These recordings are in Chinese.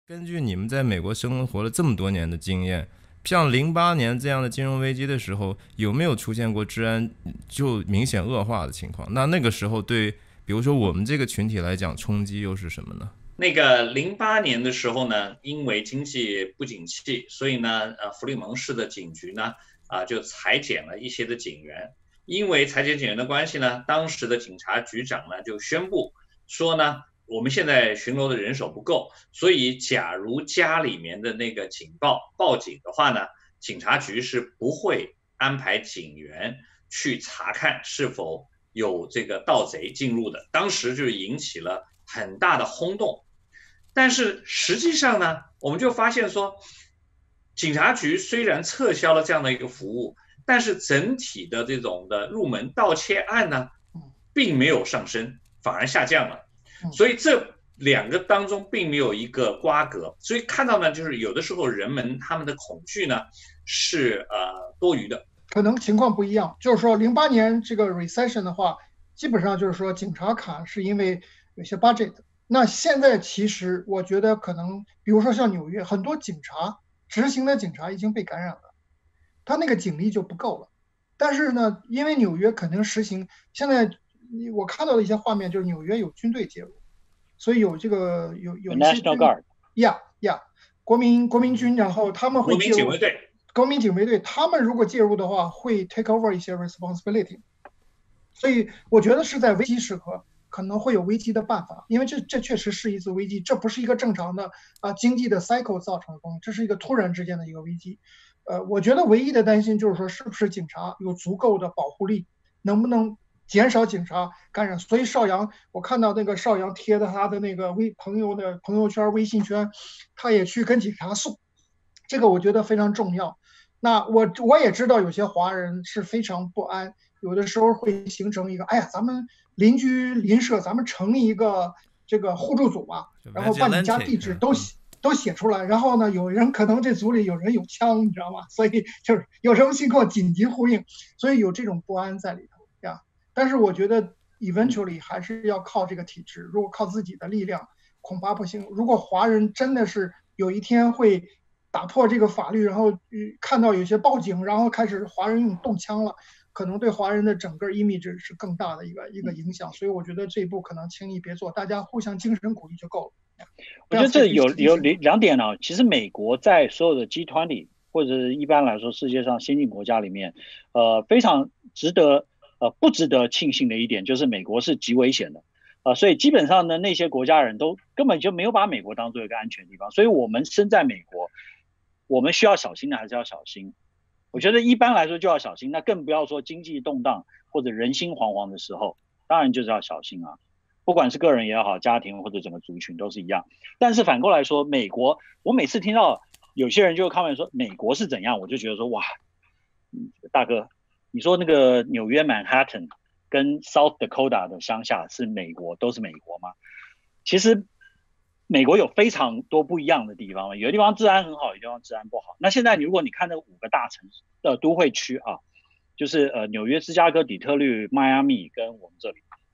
根据你们在美国生活了这么多年的经验，像08年这样的金融危机的时候，有没有出现过治安就明显恶化的情况？那个时候对，比如说我们这个群体来讲，冲击又是什么呢？ 那个08年的时候呢，因为经济不景气，所以呢，弗里蒙市的警局呢，就裁减了一些的警员。因为裁减警员的关系呢，当时的警察局长呢就宣布说呢，我们现在巡逻的人手不够，所以假如家里面的那个报警的话呢，警察局是不会安排警员去查看是否有这个盗贼进入的。当时就引起了很大的轰动。但是实际上呢，我们就发现说，警察局虽然撤销了这样的一个服务，但是整体的这种的入门盗窃案呢，并没有上升，反而下降了。所以这两个当中并没有一个瓜葛，所以看到呢，就是有的时候人们他们的恐惧呢是多余的。 可能情况不一样，就是说08年这个 recession 的话，基本上就是说警察卡是因为有些 budget。那现在其实我觉得可能，比如说像纽约，很多警察执行的警察已经被感染了，他那个警力就不够了。但是呢，因为纽约肯定实行，现在我看到的一些画面就是纽约有军队介入，所以有这个有一些 National Guard， 呀，国民军，然后他们会介入。 国民警卫队。 国民警卫队，他们如果介入的话，会 take over 一些 responsibility， 所以我觉得是在危机时刻可能会有危机的办法，因为这确实是一次危机，这不是一个正常的经济的 cycle 造成的东西，这是一个突然之间的一个危机。我觉得唯一的担心就是说，是不是警察有足够的保护力，能不能减少警察感染？所以邵阳，我看到那个邵阳贴的他的那个朋友的朋友圈、微信圈，他也去跟警察诉，这个我觉得非常重要。那我也知道有些华人是非常不安，有的时候会形成一个，哎呀，咱们邻居邻舍，咱们成立一个这个互助组吧，然后把你家地址都写出来，然后呢，有人可能这组里有人有枪，你知道吗？所以就是有什么情况紧急呼应，所以有这种不安在里头呀。但是我觉得 eventually 还是要靠这个体制，如果靠自己的力量，恐怕不行。如果华人真的是有一天会打破这个法律，然后看到有些报警，然后开始华人用动枪了，可能对华人的整个 image 是更大的一个影响。所以我觉得这一步可能轻易别做，大家互相精神鼓励就够了。 我觉得这有两点呢。其实美国在所有的 G20或者一般来说世界上先进国家里面，非常不值得庆幸的一点就是美国是极危险的。所以基本上呢，那些国家人都根本就没有把美国当做一个安全地方。所以我们身在美国，我们需要小心的还是要小心。我觉得一般来说就要小心，那更不要说经济动荡或者人心惶惶的时候，当然就是要小心啊。不管是个人也好，家庭或者整个族群都是一样。但是反过来说，美国，我每次听到有些人就开玩笑说美国是怎样，我就觉得说哇，大哥，你说那个纽约曼哈顿跟 South Dakota 的乡下是美国，都是美国吗？其实美国有非常多不一样的地方，有的地方治安很好，有的地方治安不好。那现在如果你看这5个大城市的都会区啊，就是纽约、芝加哥、底特律、迈阿密跟我们这里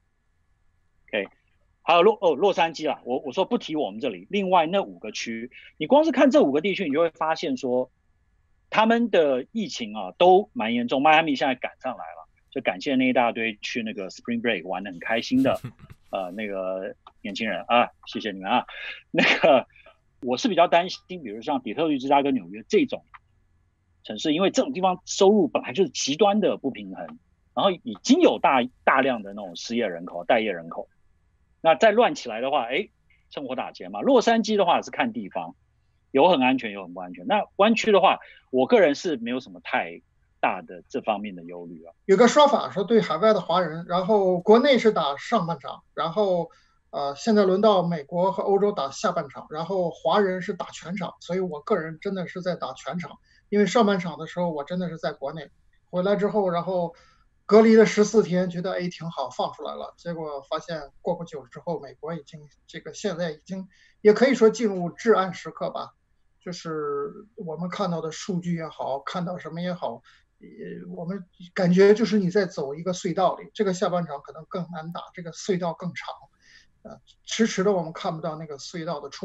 ，OK， 还有洛杉矶啦。我说不提我们这里，另外那5个区，你光是看这5个地区，你就会发现说他们的疫情啊都蛮严重。迈阿密现在赶上来了，就感谢那一大堆去那个 Spring Break 玩得很开心的那个年轻人啊，谢谢你们啊。那个我是比较担心，比如像底特律、芝加哥、纽约这种城市，因为这种地方收入本来就是极端的不平衡，然后已经有大量的那种失业人口、待业人口，那再乱起来的话，趁火打劫嘛。洛杉矶的话是看地方，有很安全，有很不安全。那湾区的话，我个人是没有什么太大的这方面的忧虑啊。 有个说法说，对海外的华人，然后国内是打上半场，然后现在轮到美国和欧洲打下半场，然后华人是打全场，所以我个人真的是在打全场，因为上半场的时候我真的是在国内，回来之后，然后隔离了14天，觉得挺好，放出来了，结果发现过不久之后，美国已经现在已经也可以说进入至暗时刻吧，就是我们看到的数据也好，看到什么也好。我们感觉就是你在走一个隧道里，这个下半场可能更难打，这个隧道更长，迟迟的我们看不到那个隧道的出口。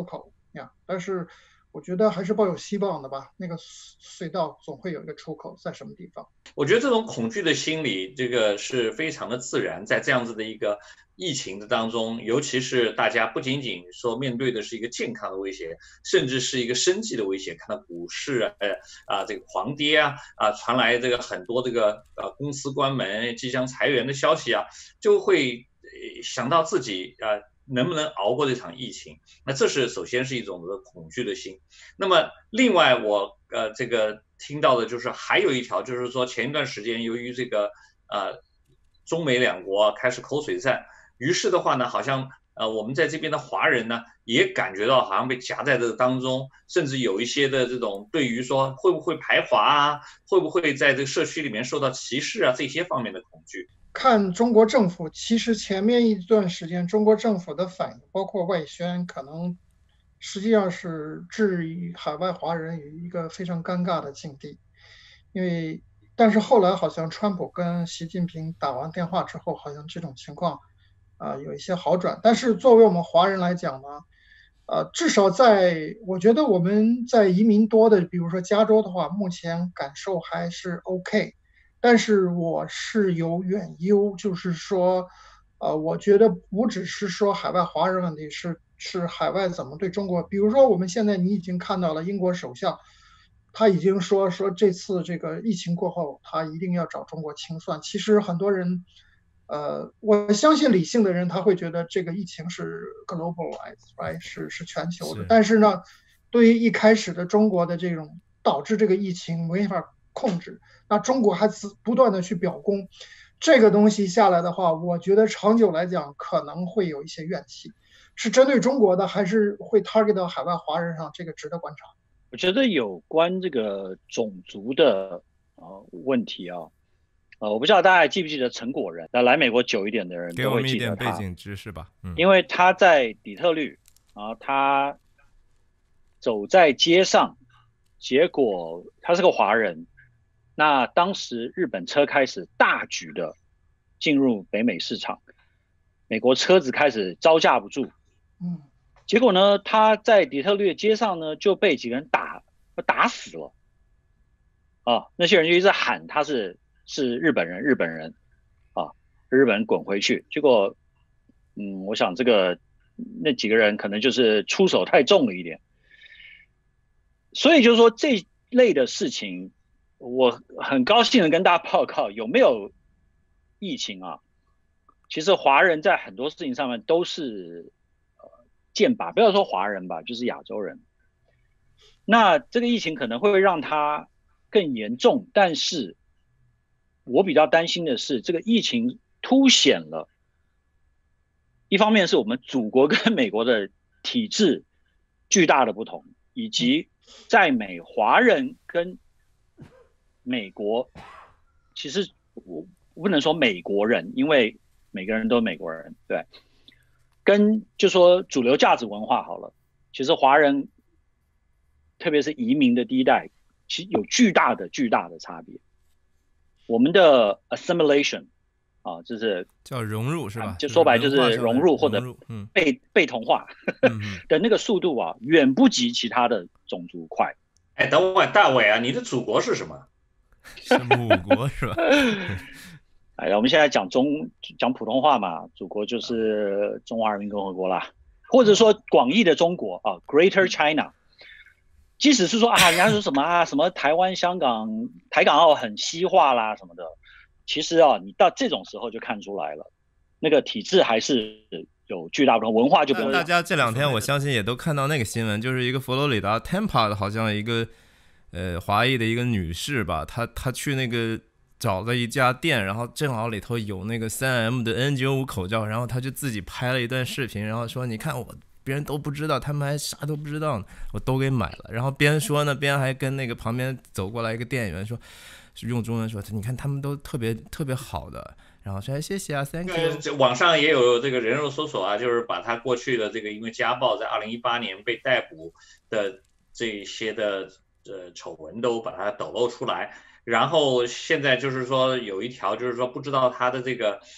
呀。但是我觉得还是抱有希望的吧，那个隧道总会有一个出口在什么地方。 我觉得这种恐惧的心理，这个是非常的自然，在这样子的一个疫情的当中，尤其是大家不仅仅说面对的是一个健康的威胁，甚至是一个生计的威胁。看到股市这个狂跌传来这个很多这个公司关门、即将裁员的消息就会想到自己能不能熬过这场疫情？那这是首先是一种的恐惧的心。那么另外我这个听到的就是还有一条，就是说前一段时间由于这个中美两国开始口水战，于是的话呢，好像我们在这边的华人呢也感觉到好像被夹在这个当中，甚至有一些的这种对于说会不会排华会不会在这个社区里面受到歧视这些方面的恐惧。 看中国政府，其实前面一段时间中国政府的反应，包括外宣，可能实际上是置海外华人于一个非常尴尬的境地。但是后来好像川普跟习近平打完电话之后，好像这种情况有一些好转。但是作为我们华人来讲呢，至少我觉得我们在移民多的，比如说加州的话，目前感受还是 OK。但是我是有远忧，就是说，我觉得不只是说海外华人问题，是海外怎么对中国。比如说，我们现在你已经看到了英国首相，他已经说这次这个疫情过后，他一定要找中国清算。其实很多人，我相信理性的人他会觉得这个疫情是 globalized，right， 是全球的。但是呢，对于一开始的中国的这种导致这个疫情没法控制，那中国还不断的去表功，这个东西下来的话，我觉得长久来讲可能会有一些怨气，是针对中国的，还是会 target 到海外华人上，这个值得观察。 我觉得有关这个种族的问题我不知道大家还记不记得陈果仁，来美国久一点的人都会记得他。 给我们一点背景知识吧。 因为他在底特律他走在街上，结果他是个华人。那当时日本车开始大举的进入北美市场，美国车子开始招架不住，结果呢，他在底特律的街上呢就被几个人打死了，那些人就一直喊他是日本人，日本人滚回去。结果，我想那几个人可能就是出手太重了一点，所以就是说这类的事情。我很高兴的跟大家报告，有没有疫情其实华人在很多事情上面都是剑拔，不要说华人吧，就是亚洲人。那这个疫情可能会让它更严重，但是我比较担心的是，这个疫情凸显了，一方面是我们祖国跟美国的体制巨大的不同，以及在美华人跟美国，其实我不能说美国人，因为每个人都是美国人，对，跟就说主流价值文化好了，其实华人，特别是移民的第一代，其实有巨大的差别。我们的 assimilation 就是叫融入是吧？ 就说白就是融入或者被同化的那个速度远不及其他的种族快。 等会大伟你的祖国是什么？ 是母国是吧？ 我们现在讲普通话嘛，祖国就是中华人民共和国啦，或者说广义的中国Greater China。即使是说人家说什么什么台湾、香港、台港澳很西化啦什么的，其实你到这种时候就看出来了，那个体制还是有巨大不同，文化就不用。 大家这两天我相信也都看到那个新闻，就是一个佛罗里达 Tampa 的，好像一个华裔的一个女士吧，她去那个找了一家店，然后正好里头有那个 3M 的 N95 口罩，然后她就自己拍了一段视频，然后说你看别人都不知道，他们还啥都不知道呢，我都给买了。然后边说呢，边还跟那个旁边走过来一个店员说，用中文说，你看他们都特别特别好的，然后说谢谢，thank you。 网上也有这个人肉搜索就是把他过去的这个因为家暴在2018年被逮捕的这些的丑闻都把它抖露出来，然后现在就是说有一条就是说不知道他的这个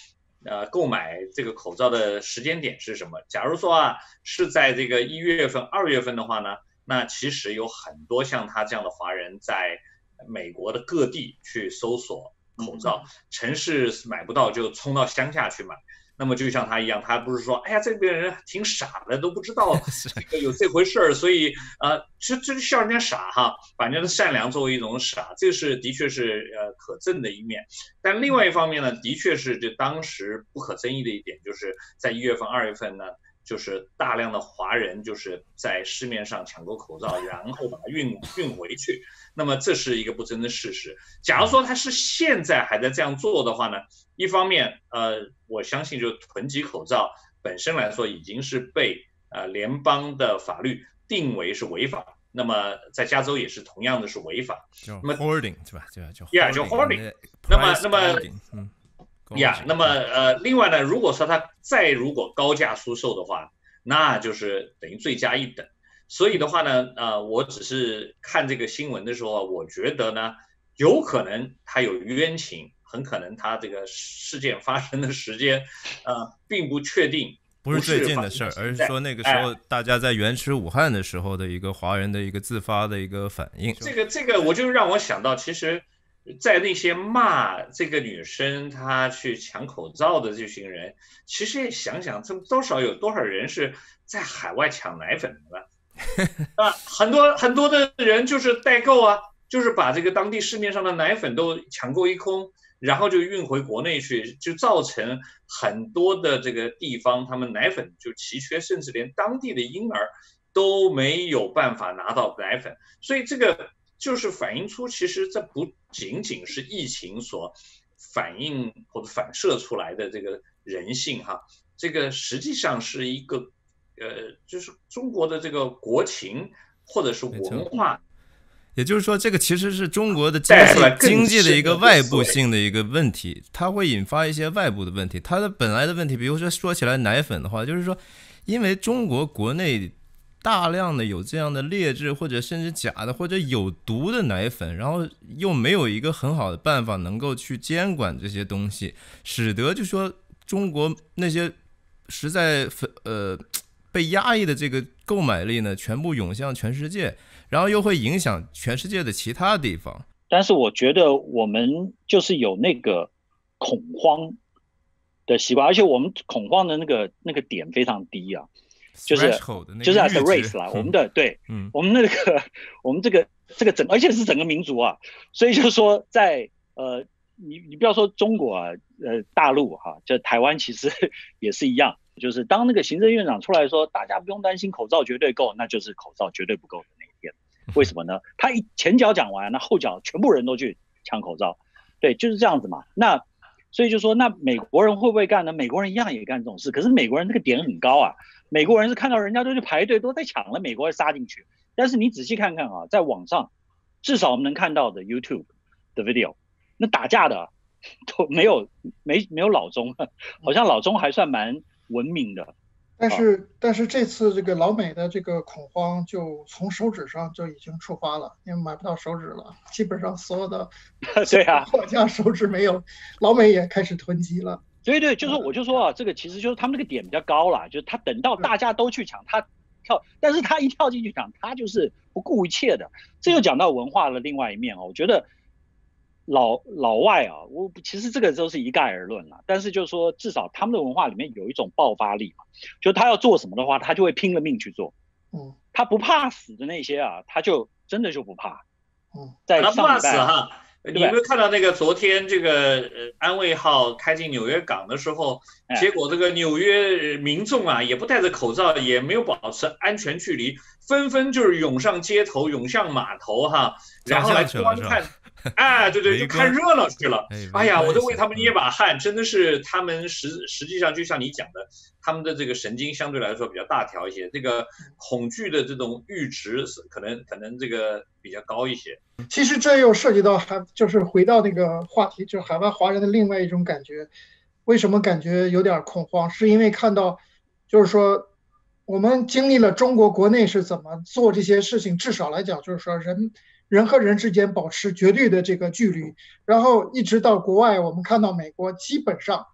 购买这个口罩的时间点是什么？假如说啊是在这个1月份、2月份的话呢，那其实有很多像他这样的华人在美国的各地去搜索口罩，城市买不到就冲到乡下去买。那么就像他一样，他不是说，哎呀，这边人挺傻的，都不知道这个有这回事儿，所以这笑人家傻哈，把人家的善良作为一种傻，这是的确是可憎的一面。但另外一方面呢，的确是就当时不可争议的一点，就是在1月份、2月份呢，就是大量的华人就是在市面上抢购口罩，然后把它运回去。那么这是一个不争的事实。假如说他是现在还在这样做的话呢，一方面我相信就囤积口罩本身来说已经是被联邦的法律定为是违法。那么在加州也是同样的是违法。 那么 hoarding 是吧？ 就 hoarding。那么另外呢，如果说他如果高价出售的话，那就是等于罪加一等。所以的话呢，我只是看这个新闻的时候，我觉得呢，有可能他有冤情，很可能他这个事件发生的时间，并不确定， 不是最近的事儿，而是说那个时候大家在原始武汉的时候的一个华人的一个自发的一个反应。 这个我就让我想到，其实，在那些骂这个女生她去抢口罩的这群人，其实想想，这有多少人是在海外抢奶粉的呢？很多的人就是代购啊，就是把这个当地市面上的奶粉都抢购一空，然后就运回国内去，就造成很多的这个地方他们奶粉就奇缺，甚至连当地的婴儿都没有办法拿到奶粉。所以这个就是反映出，其实这不仅仅是疫情所反映或者反射出来的这个人性哈，这个实际上是一个就是中国的这个国情或者是文化。 也就是说，这个其实是中国的经济的一个外部性的一个问题，它会引发一些外部的问题。它的本来的问题，比如说起来奶粉的话，就是说，因为中国国内大量的有这样的劣质或者甚至假的或者有毒的奶粉，然后又没有一个很好的办法能够去监管这些东西，使得就说中国那些实在被压抑的这个购买力呢，全部涌向全世界。然后又会影响全世界的其他地方。 但是我觉得我们就是有那个恐慌的习惯，而且我们恐慌的那个点非常低啊，就是 at the race 啦，我们的对，我们我们这个而且是整个民族啊，所以就是说在你不要说中国啊，大陆哈，就台湾其实也是一样，就是当那个行政院长出来说大家不用担心口罩绝对够，那就是口罩绝对不够的那一天。为什么呢？他前脚讲完，那后脚全部人都去抢口罩，对，就是这样子嘛。那所以就说，那美国人会不会干呢？美国人一样也干这种事，可是美国人这个点很高啊。美国人是看到人家都去排队，都在抢了，美国人杀进去。但是你仔细看看啊，在网上，至少我们能看到的 YouTube 的 video， 那打架的都没有老中，好像老中还算蛮文明的。 但是这次这个老美的这个恐慌就从手指上就已经触发了，因为买不到手指了，基本上所有的对啊， 货架手指没有，老美也开始囤积了。 对，就是我就说啊，这个其实就是他们那个点比较高啦，就是他等到大家都去抢，他跳，但是他一跳进去抢，他就是不顾一切的。这又讲到文化的另外一面啊，我觉得老外啊，我其实这个都是一概而论啦，但是就是说至少他们的文化里面有一种爆发力嘛，就他要做什么的话，他就会拼了命去做。他不怕死的那些啊，他就真的就不怕。在上礼拜他不怕死哈。你有没有看到那个昨天这个安慰号开进纽约港的时候，结果这个纽约民众啊也不戴着口罩，也没有保持安全距离，纷纷就是涌上街头，涌向码头哈，然后来观看。哎，对，就看热闹去了。哎呀，我都为他们捏把汗，真的是他们实际上就像你讲的，他们的这个神经相对来说比较大条一些，这个恐惧的这种阈值可能这个比较高一些。 其实这又涉及到就是回到那个话题，就是海外华人的另外一种感觉。为什么感觉有点恐慌？是因为看到，就是说我们经历了中国国内是怎么做这些事情，至少来讲就是说人和人之间保持绝对的这个距离，然后一直到国外，我们看到美国基本上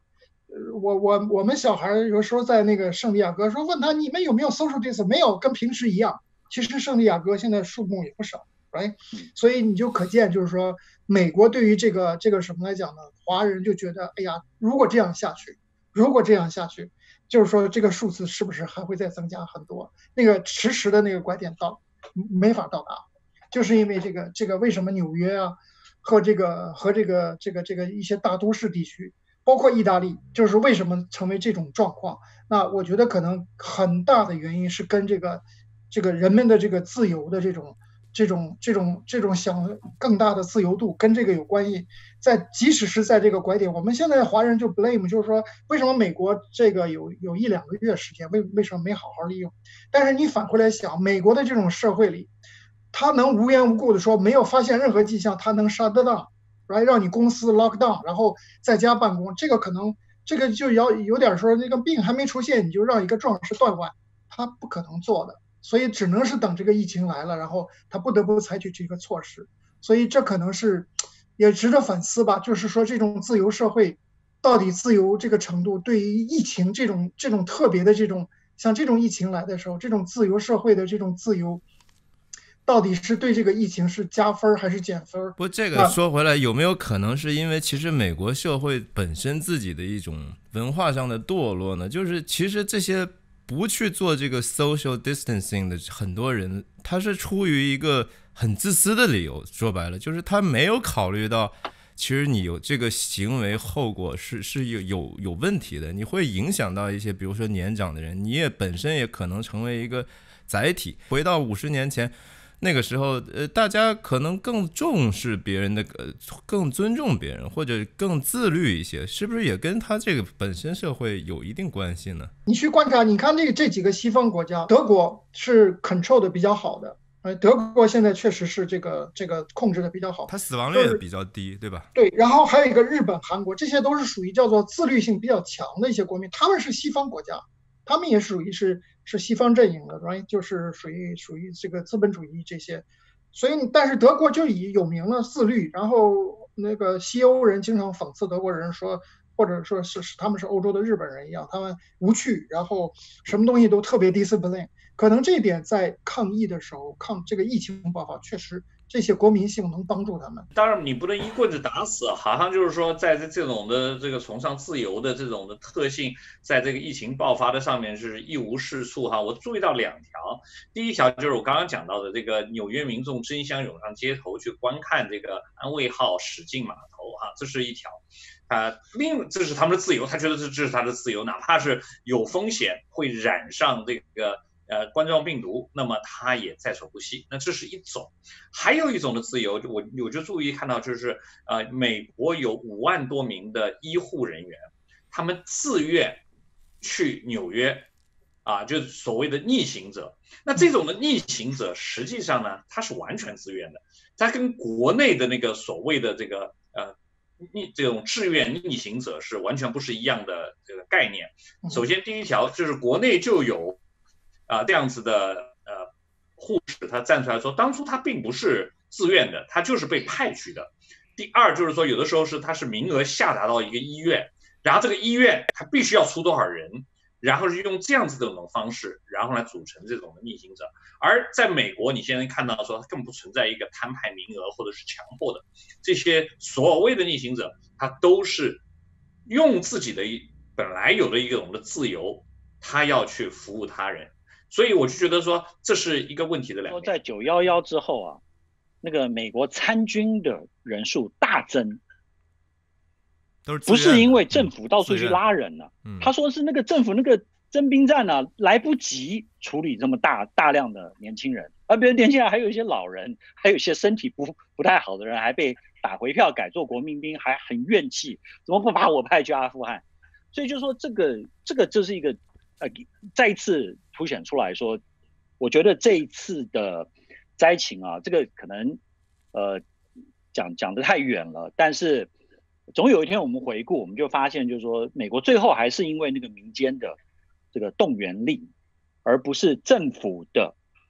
我们小孩有时候在那个圣地亚哥说问他你们有没有 social distance， 没有，跟平时一样。其实圣地亚哥现在数目也不少，right？所以你就可见就是说美国对于这个什么来讲呢？华人就觉得哎呀，如果这样下去，就是说这个数字是不是还会再增加很多？那个迟迟的那个拐点没法到达，就是因为这个为什么纽约啊和这个一些大都市地区。包括意大利，就是为什么成为这种状况？那我觉得可能很大的原因是跟这个人们的这个自由的这种想更大的自由度跟这个有关系。即使是在这个拐点，我们现在华人就 blame， 就是说为什么美国这个有1-2个月时间，为什么没好好利用？但是你反过来想，美国的这种社会里，他能无缘无故的说没有发现任何迹象，他能 shut down。让你公司 lock down， 然后在家办公，这个就要有点说那个病还没出现，你就让一个壮士断腕，他不可能做的，所以只能是等这个疫情来了，然后他不得不采取这个措施，所以这可能是也值得反思吧，就是说这种自由社会到底自由这个程度，对于疫情这种特别的像这种疫情来的时候，这种自由社会的这种自由。到底是对这个疫情是加分还是减分？ 不，这个说回来，有没有可能是因为其实美国社会本身自己的一种文化上的堕落呢？就是其实这些不去做这个 social distancing 的很多人，他是出于一个很自私的理由，说白了就是他没有考虑到，其实你有这个行为后果是有问题的，你会影响到一些比如说年长的人，你也本身也可能成为一个载体。回到50年前。那个时候，大家可能更重视别人的，更尊重别人，或者更自律一些，是不是也跟他这个本身社会有一定关系呢？ 你去观察，你看这几个西方国家，德国是 control 的比较好的，德国现在确实是这个控制的比较好， 它死亡率也比较低，对吧？ 对，然后还有一个日本、韩国，这些都是属于叫做自律性比较强的一些国民，他们是西方国家。他们也属于是西方阵营的 ，right？ 就是属于这个资本主义这些，所以但是德国就有名了自律，然后那个西欧人经常讽刺德国人说，或者说是他们是欧洲的日本人一样，他们无趣，然后什么东西都特别 discipline。可能这一点在抗疫的时候，抗这个疫情爆发，确实这些国民性能帮助他们。 当然，你不能一棍子打死，好像就是说，在这种的这个崇尚自由的这种的特性，在这个疫情爆发的上面是一无是处哈。我注意到2条，第一条就是我刚刚讲到的这个纽约民众争相涌上街头去观看这个安慰号驶进码头哈，这是一条。这是他们的自由，他觉得这是他的自由，哪怕是有风险会染上这个冠状病毒，那么他也在所不惜。那这是一种，还有一种的自由，我就注意看到，就是美国有5万多名的医护人员，他们自愿去纽约就是所谓的逆行者。那这种的逆行者，实际上呢，他是完全自愿的，他跟国内的那个所谓的这种志愿逆行者是完全不是一样的这个概念。首先第一条就是国内就有这样子的护士，他站出来说，当初他并不是自愿的，他就是被派去的。第二就是说，有的时候他是名额下达到一个医院，然后这个医院他必须要出多少人，然后是用这样子的方式，然后来组成这种的逆行者。而在美国，你现在看到说，更不存在一个摊派名额或者是强迫的，这些所谓的逆行者，他都是用自己的本来有的一种的自由，他要去服务他人。所以我就觉得说，这是一个问题的两面。 在911之后啊，那个美国参军的人数大增，不是因为政府到处去拉人了，他说是那个政府那个征兵站呢来不及处理这么大量的年轻人，而别的年轻人还有一些老人，还有一些身体不太好的人，还被打回票改做国民兵，还很怨气，怎么不把我派去阿富汗？所以就说这个就是一个再一次凸显出来说，我觉得这一次的灾情啊，这个可能讲得太远了，但是总有一天我们回顾，我们就发现就是说，美国最后还是因为那个民间的这个动员力，而不是政府的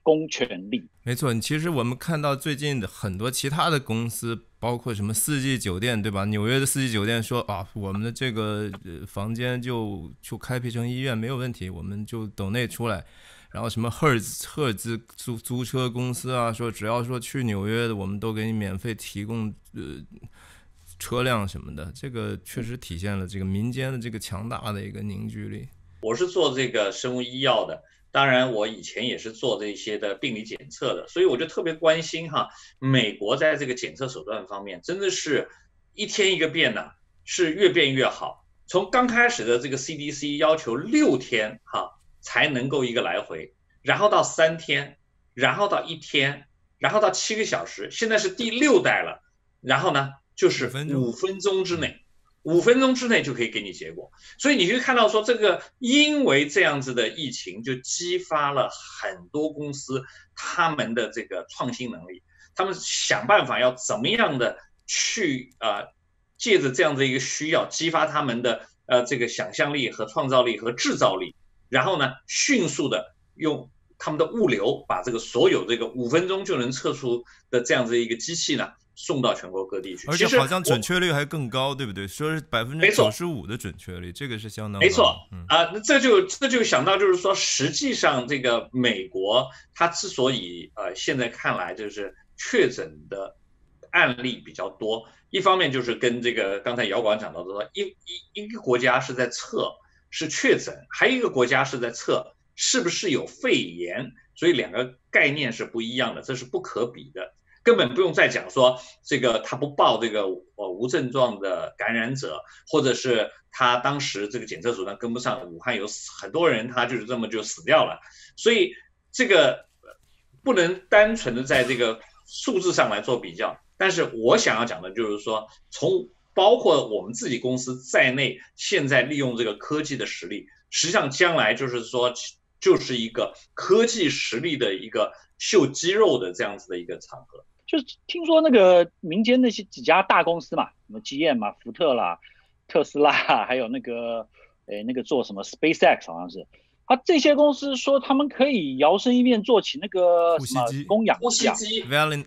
公权力。 没错，其实我们看到最近的很多其他的公司，包括什么四季酒店，对吧？纽约的四季酒店说啊，我们的这个房间就开辟成医院没有问题，我们就抖内出来。然后什么赫兹租车公司啊，说只要说去纽约的，我们都给你免费提供车辆什么的。这个确实体现了这个民间的这个强大的一个凝聚力。 我是做这个生物医药的，当然我以前也是做这些的病理检测的，所以我就特别关心哈，美国在这个检测手段方面真的是一天一个变呢，是越变越好。从刚开始的这个 CDC 要求6天哈才能够一个来回，然后到3天，然后到1天，然后到7个小时，现在是第6代了，然后呢就是5分钟之内。5分钟之内就可以给你结果，所以你就看到说，这个因为这样子的疫情，就激发了很多公司他们的这个创新能力，他们想办法要怎么样的去借着这样的一个需要，激发他们的这个想象力和创造力和制造力，然后呢，迅速的用他们的物流把这个所有这个5分钟就能测出的这样子一个机器呢，送到全国各地去， 而且好像准确率还更高，对不对？说是95%的准确率，这个是相当高。 没错啊，这就想到就是说，实际上这个美国它之所以现在看来就是确诊的案例比较多，一方面就是跟这个刚才姚馆讲到的说，一个国家是在测是确诊，还有一个国家是在测是不是有肺炎，所以两个概念是不一样的，这是不可比的。根本不用再讲说这个他不报这个无症状的感染者，或者是他当时这个检测手段跟不上，武汉有很多人他就是这么就死掉了，所以这个不能单纯的在这个数字上来做比较。但是我想要讲的就是说，从包括我们自己公司在内，现在利用这个科技的实力，实际上将来就是说就是一个科技实力的一个秀肌肉的这样子的一个场合。 就是听说那个民间那些几家大公司嘛，什么 GM 嘛、福特啦、特斯拉，还有那个做什么 SpaceX 好像是，这些公司说他们可以摇身一变做起那个什么供氧呼吸机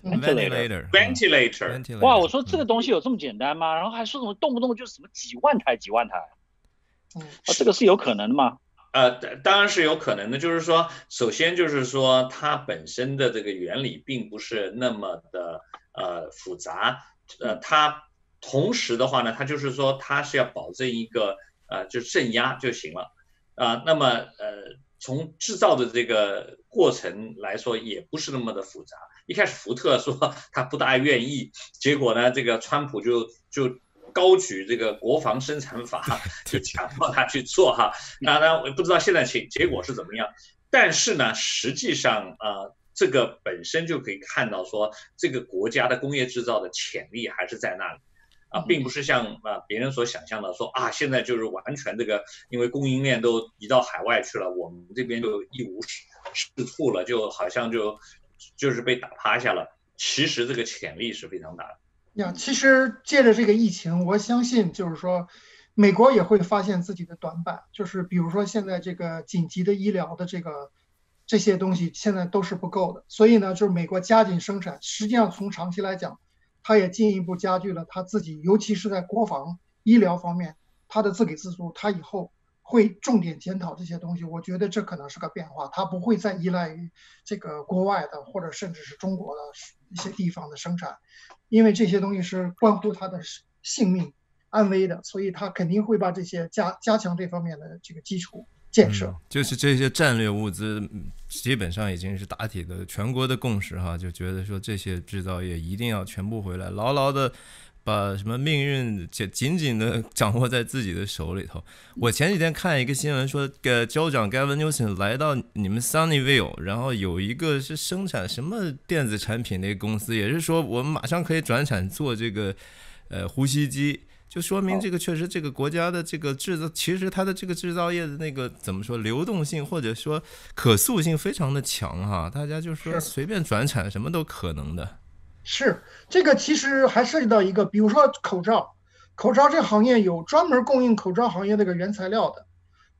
ventilator。 哇，我说这个东西有这么简单吗？然后还说什么动不动就什么几万台，这个是有可能的吗？ 当然是有可能的，就是说，首先就是说，它本身的这个原理并不是那么的复杂，它同时的话呢，它就是说，它是要保证一个就是正压就行了，那么从制造的这个过程来说，也不是那么的复杂。一开始福特说他不大愿意，结果呢，这个川普就高举这个国防生产法，就强迫他去做哈。那我不知道现在结果是怎么样，但是呢，实际上这个本身就可以看到说，这个国家的工业制造的潜力还是在那里并不是像别人所想象的说现在就是完全这个因为供应链都移到海外去了，我们这边就一无是处了，就好像就是被打趴下了。其实这个潜力是非常大的。 其实借着这个疫情，我相信就是说，美国也会发现自己的短板，就是比如说现在这个紧急的医疗的这些东西现在都是不够的，所以呢，就是美国加紧生产，实际上从长期来讲，它也进一步加剧了它自己，尤其是在国防医疗方面，它的自给自足，它以后会重点检讨这些东西。我觉得这可能是个变化，它不会再依赖于这个国外的或者甚至是中国的一些地方的生产，因为这些东西是关乎他的性命安危的，所以他肯定会把这些加强这方面的这个基础建设。 就是这些战略物资基本上已经是大体的全国的共识哈，就觉得说这些制造业一定要全部回来，牢牢的把什么命运紧紧的掌握在自己的手里头。我前几天看一个新闻说，州长 Gavin Newsom 来到你们 Sunnyvale， 然后有一个是生产什么电子产品的一个公司，也是说我们马上可以转产做这个呼吸机，就说明这个确实这个国家的这个制造，其实它的这个制造业的那个怎么说流动性或者说可塑性非常的强哈，大家就说随便转产什么都可能的。 是这个其实还涉及到一个，比如说口罩这个行业有专门供应口罩行业这个原材料的，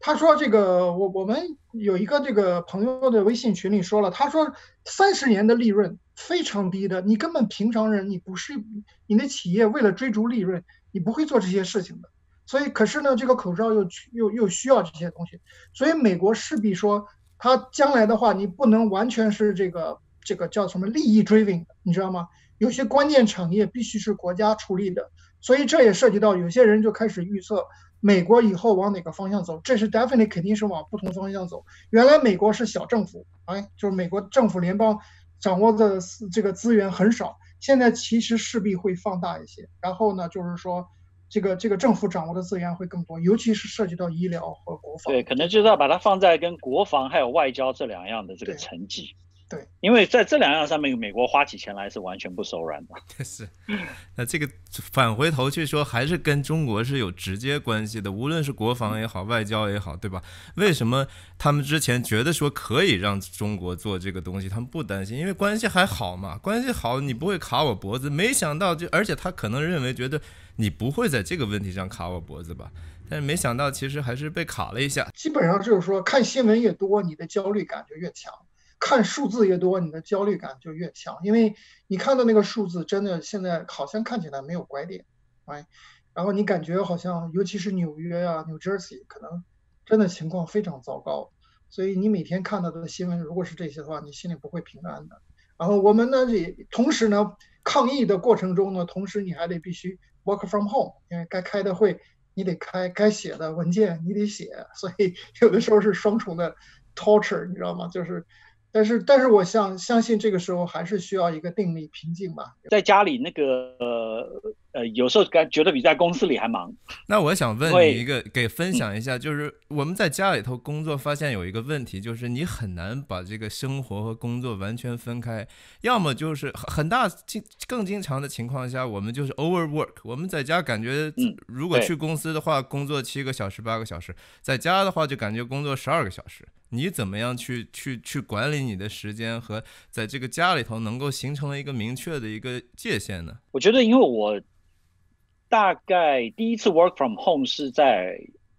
他说这个我们有一个这个朋友的微信群里说了，他说30年的利润非常低的，你根本平常人你不是你的企业为了追逐利润，你不会做这些事情的。所以可是呢，这个口罩又需要这些东西，所以美国势必说，它将来的话，你不能完全是这个叫什么利益 driven，你知道吗？有些关键产业必须是国家出力的，所以这也涉及到有些人就开始预测。美国以后往哪个方向走？这是 definitely 肯定是往不同方向走。原来美国是小政府，就是美国政府联邦掌握的这个资源很少，现在其实势必会放大一些。然后呢，就是说这个政府掌握的资源会更多，尤其是涉及到医疗和国防。 对，可能就是要把它放在跟国防还有外交这2样的这个层级。 对， 因为在这2样上面，美国花起钱来是完全不手软的。 是，那这个返回头去说，还是跟中国是有直接关系的，无论是国防也好，外交也好，对吧？为什么他们之前觉得说可以让中国做这个东西，他们不担心，因为关系还好嘛，关系好你不会卡我脖子。没想到而且他可能认为觉得你不会在这个问题上卡我脖子吧，但是没想到其实还是被卡了一下。 基本上就是说，看新闻越多，你的焦虑感就越强。看数字越多，你的焦虑感就越强，因为你看到那个数字真的现在好像看起来没有拐点，然后你感觉好像尤其是纽约啊、New Jersey 可能真的情况非常糟糕，所以你每天看到的新闻如果是这些的话，你心里不会平安的。然后我们呢也同时呢抗疫的过程中呢，同时你还得必须 work from home， 因为该开的会你得开，该写的文件你得写，所以有的时候是双重的 torture， 你知道吗？就是。但是我相信这个时候还是需要一个定力平静吧。 在家里那个有时候觉得比在公司里还忙。 那我想问你一个，给分享一下，就是我们在家里头工作，发现有一个问题，就是你很难把这个生活和工作完全分开，要么就是更经常的情况下，我们就是 overwork。我们在家感觉，如果去公司的话，工作7个小时、8个小时；在家的话，就感觉工作12个小时。你怎么样去管理你的时间和在这个家里头能够形成了一个明确的一个界限呢？ 我觉得，因为我大概第一次 work from home 是在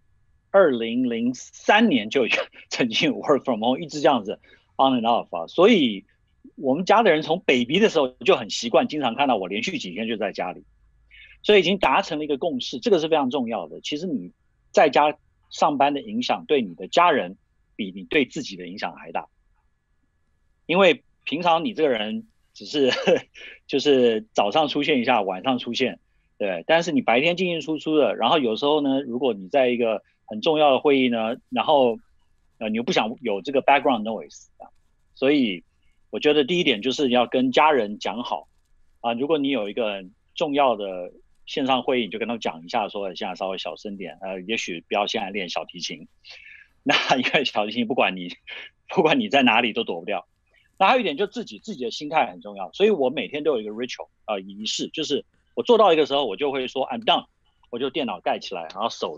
2003年就曾经 work from home， 一直这样子 on and off 啊，所以我们家的人从 baby 的时候就很习惯，经常看到我连续几天就在家里，所以已经达成了一个共识，这个是非常重要的。其实你在家上班的影响对你的家人比你对自己的影响还大，因为平常你这个人只是就是早上出现一下，晚上出现，对，但是你白天进进出出的，然后有时候呢，如果你在一个很重要的会议呢，然后你又不想有这个 background noise 所以我觉得第一点就是要跟家人讲好啊，如果你有一个重要的线上会议，你就跟他们讲一下，说现在稍微小声点，也许不要现在练小提琴。那因为小提琴不管你在哪里都躲不掉。那还有一点就自己的心态很重要，所以我每天都有一个 ritual 仪式，就是我做到一个时候，我就会说 I'm done， 我就电脑盖起来，然后手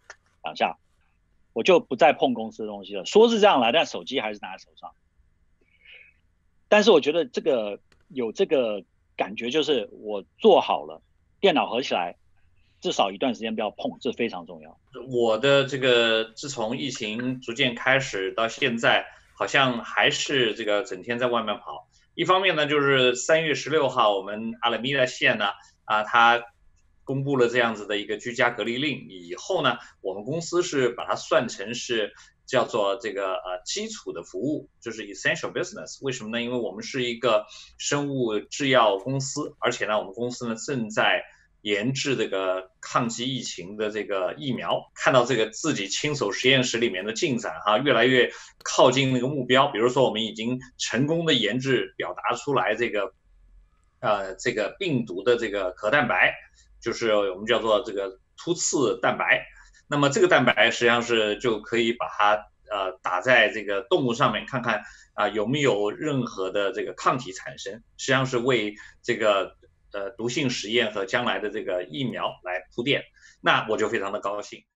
2下，我就不再碰公司的东西了。说是这样来，但手机还是拿在手上。但是我觉得这个有这个感觉，就是我做好了，电脑合起来。至少一段时间不要碰，这非常重要。 我的这个自从疫情逐渐开始到现在，好像还是这个整天在外面跑。一方面呢，就是3月16号，我们阿拉米达县呢，它公布了这样子的一个居家隔离令以后呢，我们公司是把它算成是叫做这个基础的服务，就是 essential business。为什么呢？因为我们是一个生物制药公司，而且呢，我们公司呢正在研制这个抗击疫情的这个疫苗，看到这个自己亲手实验室里面的进展越来越靠近那个目标。比如说，我们已经成功的研制表达出来这个病毒的这个核蛋白，就是我们叫做这个突刺蛋白。那么这个蛋白实际上是就可以把它打在这个动物上面，看看有没有任何的这个抗体产生，实际上是为这个毒性实验和将来的这个疫苗来铺垫，那我就非常的高兴。